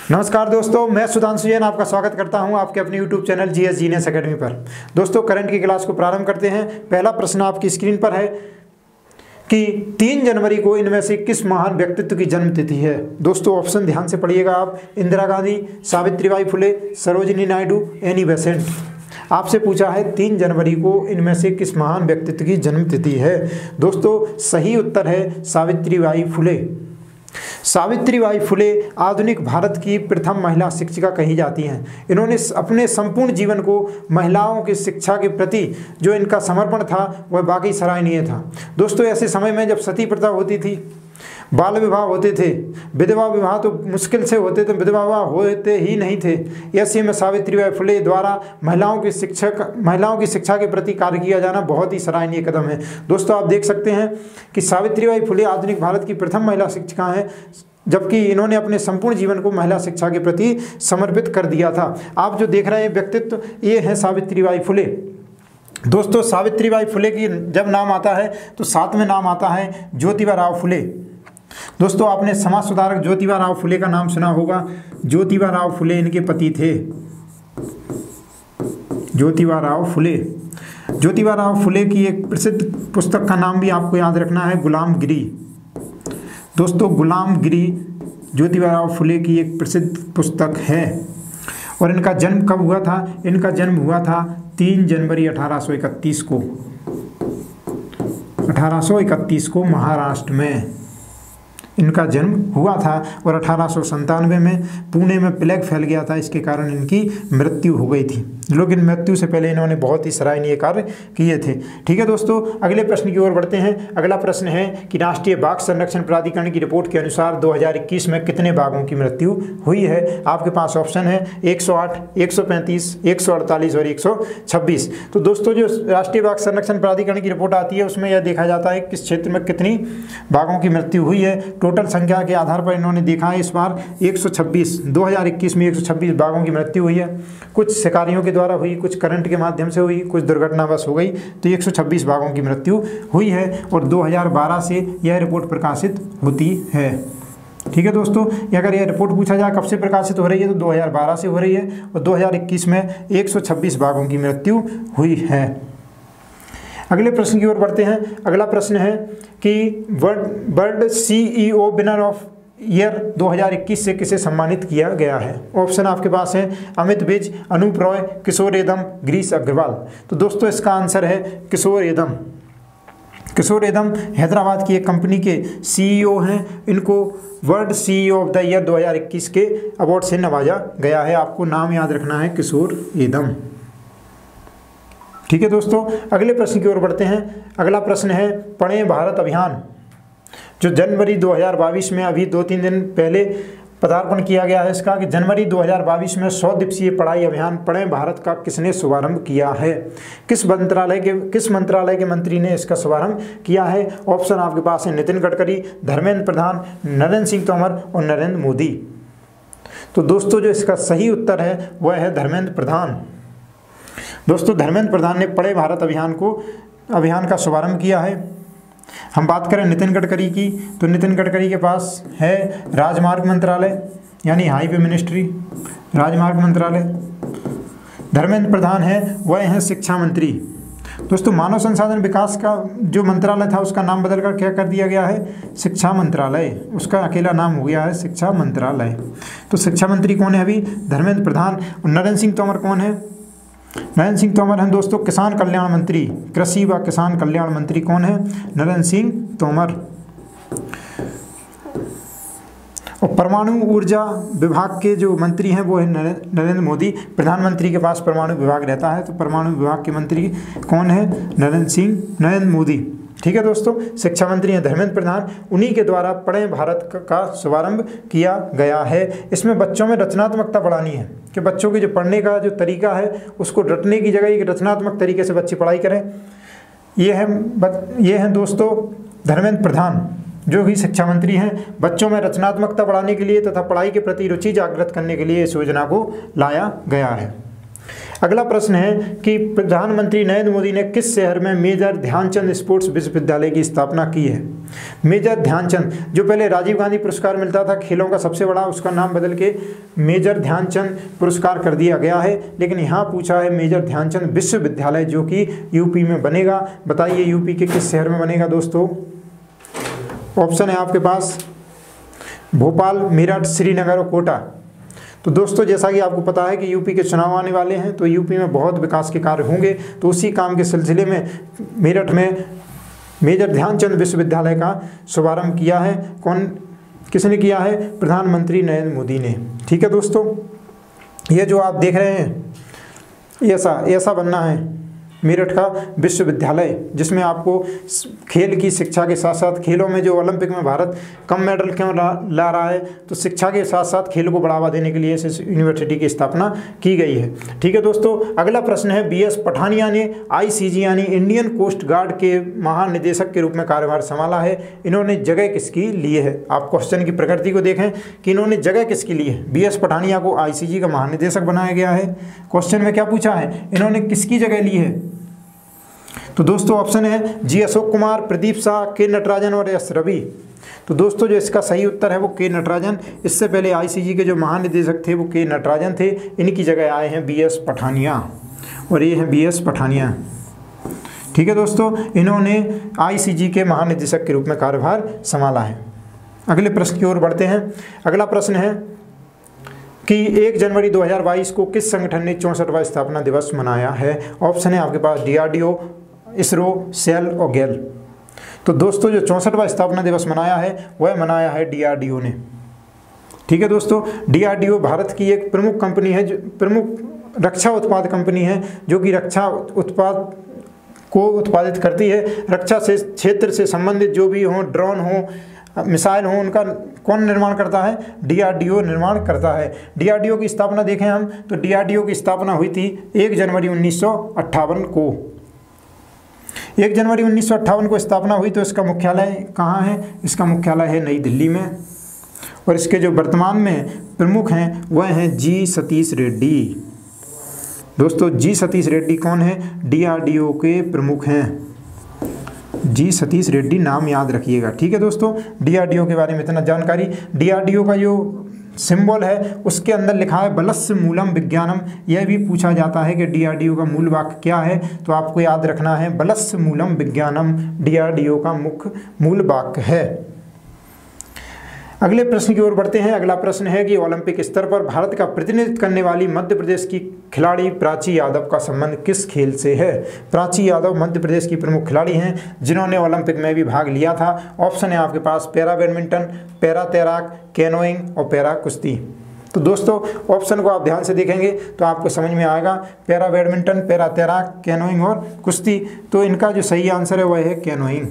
नमस्कार दोस्तों, मैं सुधांशु जैन आपका स्वागत करता हूं आपके अपने YouTube channel GS genius academy पर। दोस्तों, करंट की क्लास को प्रारंभ करते हैं। पहला प्रश्न आपकी स्क्रीन पर है कि 3 जनवरी को इनमें से किस महान व्यक्तित्व की जन्मतिथि है। दोस्तों, ऑप्शन ध्यान से पढ़िएगा आप। Indira Gandhi, Savitribai Phule, Sarojini Naidu, Annie Besant. आपसे पूछा है 3 जनवरी को इनमें से किस महान व्यक्तित्व की जन्मतिथि है। दोस्तों, सही उत्तर है सावित्रीबाई फुले। सावित्रीबाई फुले आधुनिक भारत की प्रथम महिला शिक्षिका कही जाती हैं। इन्होंने अपने संपूर्ण जीवन को महिलाओं की शिक्षा के प्रति जो इनका समर्पण था वह वाकई सराहनीय था। दोस्तों, ऐसे समय में जब सती प्रथा होती थी, बाल विवाह होते थे, विधवा विवाह तो मुश्किल से होते थे, विधवा विवाह होते ही नहीं थे। ऐसे में सावित्रीबाई फुले द्वारा महिलाओं की शिक्षा के प्रति कार्य किया जाना बहुत ही सराहनीय कदम है। दोस्तों, आप देख सकते हैं कि सावित्रीबाई फुले आधुनिक भारत की प्रथम महिला शिक्षिका हैं, जबकि इन्होंने अपने संपूर्ण जीवन को महिला शिक्षा के प्रति समर्पित कर दिया था। आप जो देख रहे हैं व्यक्तित्व, ये है सावित्रीबाई फुले। दोस्तों, सावित्रीबाई फुले की जब नाम आता है तो साथ में नाम आता है ज्योतिबा राव फुले। दोस्तों, आपने समाज सुधारक ज्योतिबा राव फुले का नाम सुना होगा। ज्योतिबा राव फुले इनके पति थे। ज्योतिबा राव फुले। ज्योतिबा राव फुले की एक प्रसिद्ध पुस्तक का नाम भी आपको याद रखना है, गुलामगिरी। दोस्तों, गुलामगिरी ज्योतिबा राव फुले की एक प्रसिद्ध पुस्तक है। और इनका जन्म कब हुआ था? इनका जन्म हुआ था 3 जनवरी 1831 को। 1831 को महाराष्ट्र में इनका जन्म हुआ था। और 1897 में पुणे में प्लेग फैल गया था, इसके कारण इनकी मृत्यु हो गई थी। लेकिन मृत्यु से पहले इन्होंने बहुत ही सराहनीय कार्य किए थे। ठीक है दोस्तों, अगले प्रश्न की ओर बढ़ते हैं। अगला प्रश्न है कि राष्ट्रीय बाघ संरक्षण प्राधिकरण की रिपोर्ट के अनुसार 2021 में कितने बाघों की मृत्यु हुई है। आपके पास ऑप्शन है 108, 135, 148 और 126। तो दोस्तों, जो राष्ट्रीय बाघ संरक्षण प्राधिकरण की रिपोर्ट आती है उसमें यह देखा जाता है किस क्षेत्र में कितनी बाघों की मृत्यु हुई है। टोटल संख्या के आधार पर इन्होंने देखा है इस बार 126, 2021 में 126 बाघों की मृत्यु हुई है। कुछ शिकारियों के द्वारा हुई, कुछ करंट के माध्यम से हुई, कुछ दुर्घटनावश हो गई, तो 126 बाघों की मृत्यु हुई है। और 2012 से यह रिपोर्ट प्रकाशित होती है। ठीक है दोस्तों, अगर यह रिपोर्ट पूछा जाए कब से प्रकाशित हो रही है तो 2012 से हो रही है। और 2021 में 126 बाघों की मृत्यु हुई है। अगले प्रश्न की ओर बढ़ते हैं। अगला प्रश्न है कि world CEO winner of year 2021 से किसे सम्मानित किया गया है। ऑप्शन आपके पास है अमित विज, अनूप रॉय, किशोर एदम, गिरीश अग्रवाल। तो दोस्तों, इसका आंसर है किशोर एदम। किशोर एदम हैदराबाद की एक कंपनी के सीईओ हैं। इनको world CEO of the year 2021 के अवार्ड से नवाजा गया है। आपको नाम याद रखना है किशोर एदम। ठीक है दोस्तों, अगले प्रश्न की ओर बढ़ते हैं। अगला प्रश्न है पढ़ें भारत अभियान, जो जनवरी 2022 में अभी 2-3 दिन पहले पदार्पण किया गया है इसका, कि जनवरी 2022 में 100 दिवसीय पढ़ाई अभियान पढ़ें भारत का किसने शुभारंभ किया है। किस मंत्रालय के मंत्री ने इसका शुभारंभ किया है। ऑप्शन आपके पास है नितिन गडकरी, धर्मेंद्र प्रधान, नरेंद्र सिंह तोमर और नरेंद्र मोदी। तो दोस्तों, जो इसका सही उत्तर है वह है धर्मेंद्र प्रधान। दोस्तों, धर्मेंद्र प्रधान ने पढ़े भारत अभियान का शुभारंभ किया है। हम बात करें नितिन गडकरी की, तो नितिन गडकरी के पास है राजमार्ग मंत्रालय यानी हाईवे मिनिस्ट्री, राजमार्ग मंत्रालय। धर्मेंद्र प्रधान है वह हैं शिक्षा मंत्री। दोस्तों, मानव संसाधन विकास का जो मंत्रालय था उसका नाम बदलकर क्या कर दिया गया है, शिक्षा मंत्रालय। उसका अकेला नाम हो गया है शिक्षा मंत्रालय। तो शिक्षा मंत्री कौन है अभी, धर्मेंद्र प्रधान। और नरेंद्र सिंह तोमर कौन है, नरेंद्र सिंह तोमर हैं दोस्तों किसान कल्याण मंत्री। कृषि व किसान कल्याण मंत्री कौन है, नरेंद्र सिंह तोमर। और परमाणु ऊर्जा विभाग के जो मंत्री हैं वो है नरेंद्र मोदी। प्रधानमंत्री के पास परमाणु विभाग रहता है, तो परमाणु विभाग के मंत्री कौन है, नरेंद्र मोदी। ठीक है दोस्तों, शिक्षा मंत्री हैं धर्मेंद्र प्रधान। उन्हीं के द्वारा पढ़ें भारत का शुभारंभ किया गया है। इसमें बच्चों में रचनात्मकता बढ़ानी है कि बच्चों के जो पढ़ने का जो तरीका है उसको रटने की जगह एक रचनात्मक तरीके से बच्चे पढ़ाई करें। ये हैं दोस्तों धर्मेंद्र प्रधान, जो भी शिक्षा मंत्री हैं। बच्चों में रचनात्मकता बढ़ाने के लिए तथा पढ़ाई के प्रति रुचि जागृत करने के लिए इस योजना को लाया गया है। अगला प्रश्न है कि प्रधानमंत्री नरेंद्र मोदी ने किस शहर में मेजर ध्यानचंद स्पोर्ट्स विश्वविद्यालय की स्थापना की है? मेजर ध्यानचंद, जो पहले राजीव गांधी पुरस्कार मिलता था खेलों का सबसे बड़ा, उसका नाम बदल के मेजर ध्यानचंद पुरस्कार कर दिया गया है। लेकिन यहाँ पूछा है मेजर ध्यानचंद विश्वविद्यालय जो कि यूपी में बनेगा। बताइए यूपी के किस शहर में बनेगा दोस्तों? ऑप्शन है आपके पास भोपाल, मेरठ, श्रीनगर और कोटा। तो दोस्तों जैसा कि आपको पता है कि यूपी के चुनाव आने वाले हैं, तो यूपी में बहुत विकास के कार्य होंगे, तो उसी काम के सिलसिले में मेरठ में मेजर ध्यानचंद विश्वविद्यालय का शुभारंभ किया है। किसने किया है? प्रधानमंत्री नरेंद्र मोदी ने। ठीक है दोस्तों, ये जो आप देख रहे हैं ऐसा बनना है मेरठ का विश्वविद्यालय, जिसमें आपको खेल की शिक्षा के साथ साथ खेलों में जो ओलंपिक में भारत कम मेडल क्यों ला रहा है, तो शिक्षा के साथ साथ खेल को बढ़ावा देने के लिए इस यूनिवर्सिटी की स्थापना की गई है। ठीक है दोस्तों, अगला प्रश्न है बीएस पठानिया ने आईसीजी यानी इंडियन कोस्ट गार्ड के महानिदेशक के रूप में कार्यभार संभाला है। इन्होंने जगह किसकी ली है? आप क्वेश्चन की प्रकृति को देखें कि इन्होंने जगह किसकी ली है। बीएस पठानिया को आईसीजी का महानिदेशक बनाया गया है। क्वेश्चन में क्या पूछा है? इन्होंने किसकी जगह ली है? तो दोस्तों ऑप्शन है जी अशोक कुमार, प्रदीप शाह, के नटराजन और एस रवि। तो दोस्तों जो इसका सही उत्तर है वो के नटराजन। इससे पहले आईसीजी के जो महानिदेशक थे वो के नटराजन थे। इनकी जगह आए हैं बीएस पठानिया, और ये हैं बीएस पठानिया। ठीक है दोस्तों, इन्होंने आईसीजी के महानिदेशक के रूप में कार्यभार संभाला है। अगले प्रश्न की ओर बढ़ते हैं। अगला प्रश्न है कि 1 जनवरी 2022 को किस संगठन ने 64वां स्थापना दिवस मनाया है? ऑप्शन है आपके पास डीआरडीओ, इसरो, सेल और गेल। तो दोस्तों जो 64वां स्थापना दिवस मनाया है वह मनाया है डीआरडीओ ने। ठीक है दोस्तों, डीआरडीओ भारत की एक प्रमुख कंपनी है, जो प्रमुख रक्षा उत्पाद कंपनी है, जो कि रक्षा उत्पाद को उत्पादित करती है। रक्षा से क्षेत्र से संबंधित जो भी हों, ड्रोन हो, मिसाइल हो, उनका कौन निर्माण करता है? डीआरडीओ निर्माण करता है। डीआरडीओ की स्थापना देखें हम तो डीआरडीओ की स्थापना हुई थी 1 जनवरी 1958 को। 1 जनवरी 1958 को स्थापना हुई। तो इसका मुख्यालय कहाँ है? इसका मुख्यालय है नई दिल्ली में, और इसके जो वर्तमान में प्रमुख हैं वह हैं जी सतीश रेड्डी। दोस्तों जी सतीश रेड्डी कौन है? डीआरडीओ के प्रमुख हैं। जी सतीश रेड्डी नाम याद रखिएगा। ठीक है दोस्तों, डीआरडीओ के बारे में इतना जानकारी। डीआरडीओ का जो सिंबल है उसके अंदर लिखा है बलस्य मूलम विज्ञानम। यह भी पूछा जाता है कि डीआरडीओ का मूल वाक्य क्या है, तो आपको याद रखना है बलस्य मूलम विज्ञानम डीआरडीओ का मुख्य मूल वाक्य है। अगले प्रश्न की ओर बढ़ते हैं। अगला प्रश्न है कि ओलंपिक स्तर पर भारत का प्रतिनिधित्व करने वाली मध्य प्रदेश की खिलाड़ी प्राची यादव का संबंध किस खेल से है? प्राची यादव मध्य प्रदेश की प्रमुख खिलाड़ी हैं जिन्होंने ओलंपिक में भी भाग लिया था। ऑप्शन है आपके पास पैरा बैडमिंटन, पैरा तैराक, कैनोइंग और पैरा कुश्ती। तो दोस्तों ऑप्शन को आप ध्यान से देखेंगे तो आपको समझ में आएगा, पैरा बैडमिंटन, पैरा तैराक, कैनोइंग और कुश्ती। तो इनका जो सही आंसर है वह है कैनोइंग।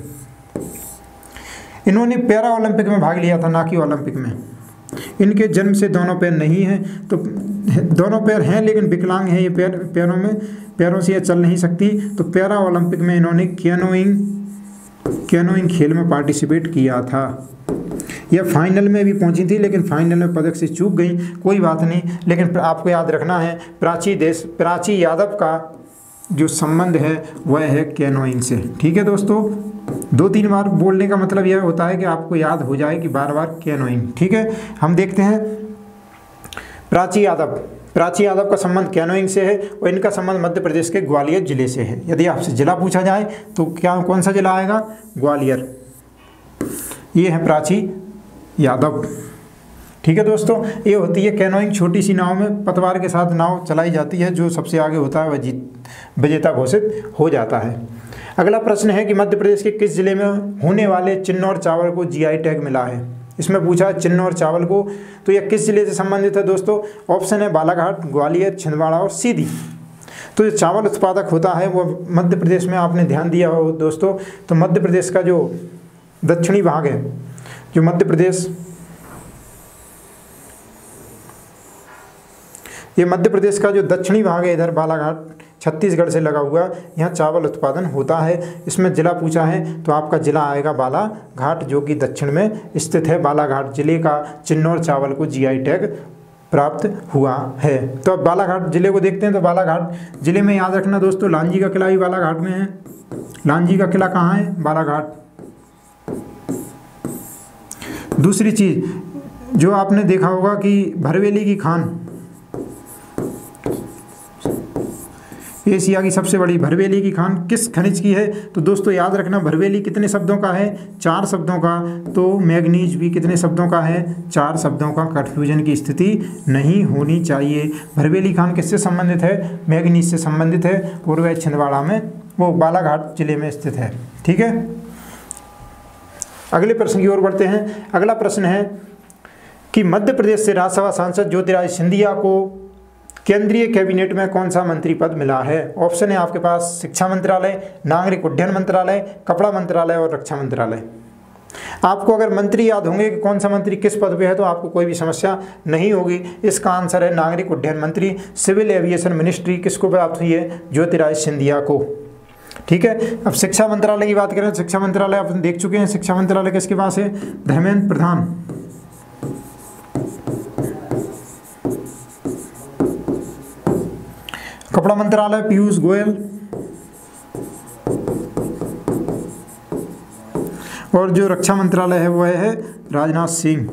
इन्होंने पैरा ओलंपिक में भाग लिया था, ना कि ओलंपिक में। इनके जन्म से दोनों पैर नहीं हैं, तो दोनों पैर हैं लेकिन विकलांग हैं ये पैरों से ये चल नहीं सकती। तो पैरा ओलंपिक में इन्होंने कैनोइंग खेल में पार्टिसिपेट किया था। यह फाइनल में भी पहुंची थी लेकिन फाइनल में पदक से चूक गई, कोई बात नहीं। लेकिन आपको याद रखना है प्राची यादव का जो संबंध है वह है कैनोइंग से। ठीक है दोस्तों, 2-3 बार बोलने का मतलब यह होता है कि आपको याद हो जाए कि बार बार कैनोइंग। ठीक है, हम देखते हैं प्राची यादव का संबंध कैनोइंग से है और इनका संबंध मध्य प्रदेश के ग्वालियर जिले से है। यदि आपसे जिला पूछा जाए तो कौन सा जिला आएगा? ग्वालियर। ये है प्राची यादव। ठीक है दोस्तों, ये होती है कैनोइंग। छोटी सी नाव में पतवार के साथ नाव चलाई जाती है, जो सबसे आगे होता है वह विजेता घोषित हो जाता है। अगला प्रश्न है कि मध्य प्रदेश के किस जिले में होने वाले चिन्नौर चावल को जीआई टैग मिला है? इसमें पूछा है चिन्नौर चावल को, तो यह किस जिले से संबंधित है दोस्तों? ऑप्शन है बालाघाट, ग्वालियर, छिंदवाड़ा और सीधी। तो जो चावल उत्पादक होता है वो मध्य प्रदेश में, आपने ध्यान दिया हो दोस्तों, तो मध्य प्रदेश का जो दक्षिणी भाग है, जो मध्य प्रदेश का जो दक्षिणी भाग है, इधर बालाघाट छत्तीसगढ़ से लगा हुआ, यहाँ चावल उत्पादन होता है। इसमें जिला पूछा है तो आपका जिला आएगा बालाघाट, जो कि दक्षिण में स्थित है। बालाघाट जिले का चिन्नौर चावल को जीआई टैग प्राप्त हुआ है। तो अब बालाघाट जिले को देखते हैं। तो बालाघाट जिले में याद रखना दोस्तों, लांजी का किला भी बालाघाट में है। लांजी का किला कहाँ है? बालाघाट। दूसरी चीज जो आपने देखा होगा कि भरवेली की खान, एशिया की सबसे बड़ी भरवेली की खान किस खनिज की है? तो दोस्तों याद रखना, भरवेली कितने शब्दों का है? 4 शब्दों का। तो मैग्नीज भी कितने शब्दों का है? 4 शब्दों का। कंफ्यूजन की स्थिति नहीं होनी चाहिए। भरवेली खान किससे संबंधित है? मैग्नीज से संबंधित है और वह छिंदवाड़ा में, वो बालाघाट जिले में स्थित है। ठीक है, अगले प्रश्न की ओर बढ़ते हैं। अगला प्रश्न है कि मध्य प्रदेश से राज्यसभा सांसद ज्योतिरादित्य सिंधिया को केंद्रीय कैबिनेट में कौन सा मंत्री पद मिला है? ऑप्शन है आपके पास शिक्षा मंत्रालय, नागरिक उड्डयन मंत्रालय, कपड़ा मंत्रालय और रक्षा मंत्रालय। आपको अगर मंत्री याद होंगे कि कौन सा मंत्री किस पद पे है तो आपको कोई भी समस्या नहीं होगी। इसका आंसर है नागरिक उड्डयन मंत्री, सिविल एविएशन मिनिस्ट्री किसको प्राप्त हुई है? ज्योतिरादित्य सिंधिया को। ठीक है, अब शिक्षा मंत्रालय की बात करें तो शिक्षा मंत्रालय आप देख चुके हैं। शिक्षा मंत्रालय किसके पास है? धर्मेंद्र प्रधान। कपड़ा मंत्रालय पीयूष गोयल। और जो रक्षा मंत्रालय है वह है राजनाथ सिंह।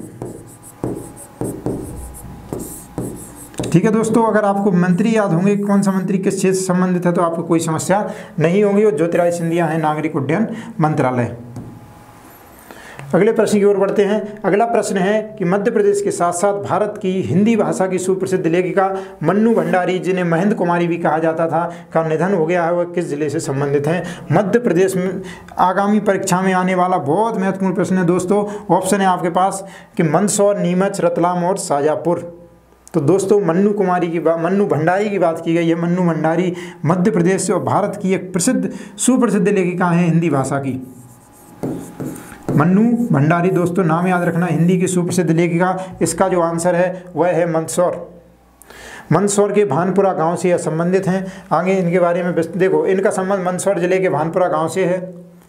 ठीक है दोस्तों, अगर आपको मंत्री याद होंगे कौन सा मंत्री किस क्षेत्र से संबंधित है तो आपको कोई समस्या नहीं होगी। और ज्योतिरादित्य सिंधिया है नागरिक उड्डयन मंत्रालय। अगले प्रश्न की ओर बढ़ते हैं। अगला प्रश्न है कि मध्य प्रदेश के साथ साथ भारत की हिंदी भाषा की सुप्रसिद्ध लेखिका मन्नू भंडारी, जिन्हें महेंद्र कुमारी भी कहा जाता था, का निधन हो गया है। वह किस जिले से संबंधित हैं? मध्य प्रदेश में आगामी परीक्षा में आने वाला बहुत महत्वपूर्ण प्रश्न है दोस्तों। ऑप्शन है आपके पास कि मंदसौर, नीमच, रतलाम और शाजापुर। तो दोस्तों मन्नू भंडारी की बात की गई है। मन्नू भंडारी मध्य प्रदेश से और भारत की एक सुप्रसिद्ध लेखिका हैं हिंदी भाषा की। मन्नू भंडारी दोस्तों नाम याद रखना, हिंदी की सुप्रसिद्ध लेखिका। इसका जो आंसर है वह है मंदसौर। मंदसौर के भानपुरा गांव से यह संबंधित हैं। आगे इनके बारे में देखो, इनका संबंध मंदसौर जिले के भानपुरा गांव से है।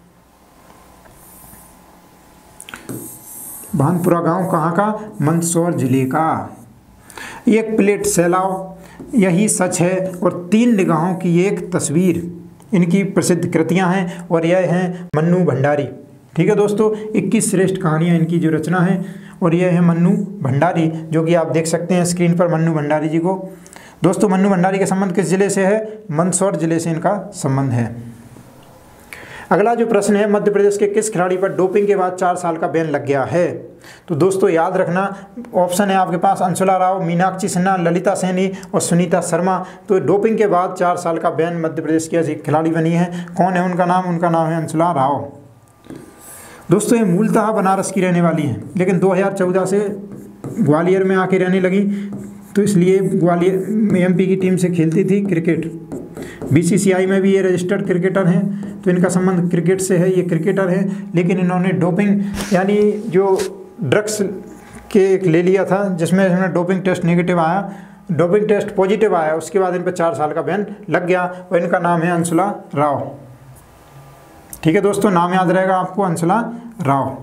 भानपुरा गांव कहाँ का? मंदसौर जिले का। एक प्लेट सैलाव, यही सच है और 3 निगाहों की एक तस्वीर इनकी प्रसिद्ध कृतियां हैं और यह हैं मन्नू भंडारी। ठीक है दोस्तों, 21 श्रेष्ठ कहानियां इनकी जो रचना है और यह है मन्नू भंडारी, जो कि आप देख सकते हैं स्क्रीन पर मन्नू भंडारी जी को। दोस्तों मन्नू भंडारी का संबंध किस जिले से है? मंदसौर जिले से इनका संबंध है। अगला जो प्रश्न है, मध्य प्रदेश के किस खिलाड़ी पर डोपिंग के बाद 4 साल का बैन लग गया है? तो दोस्तों याद रखना, ऑप्शन है आपके पास अंशुला राव, मीनाक्षी सिन्हा, ललिता सैनी और सुनीता शर्मा। तो डोपिंग के बाद 4 साल का बैन मध्य प्रदेश की ऐसी खिलाड़ी बनी है। कौन है उनका नाम? उनका नाम है अंशुला राव। दोस्तों ये मूलतः बनारस की रहने वाली हैं, लेकिन 2014 से ग्वालियर में आके रहने लगी, तो इसलिए ग्वालियर में एमपी की ड्रीम से खेलती थी क्रिकेट। बीसीसीआई में भी ये रजिस्टर्ड क्रिकेटर हैं, तो इनका संबंध क्रिकेट से है। ये क्रिकेटर हैं, लेकिन इन्होंने डोपिंग यानी जो ड्रग्स के ले लिया था, जिसमें इन्होंने डोपिंग टेस्ट नेगेटिव आया, डोपिंग टेस्ट पॉजिटिव आया, उसके बाद इन पर 4 साल का बैन लग गया और इनका नाम है अंशुला राव। ठीक है दोस्तों, नाम याद रहेगा आपको, अंशुला राव।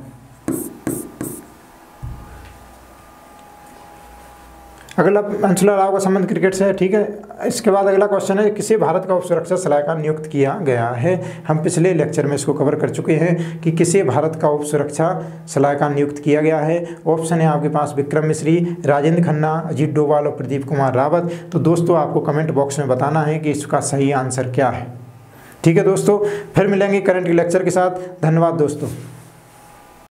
अगला अंशुला राव का संबंध क्रिकेट से है। ठीक है, इसके बाद अगला क्वेश्चन है, किसे भारत का उप सुरक्षा सलाहकार नियुक्त किया गया है? हम पिछले लेक्चर में इसको कवर कर चुके हैं कि किसे भारत का उप सुरक्षा सलाहकार नियुक्त किया गया है। ऑप्शन है आपके पास विक्रम मिश्री, राजेंद्र खन्ना, अजीत डोभाल और प्रदीप कुमार रावत। तो दोस्तों आपको कमेंट बॉक्स में बताना है कि इसका सही आंसर क्या है। ठीक है दोस्तों, फिर मिलेंगे करंट लेक्चर के साथ। धन्यवाद दोस्तों।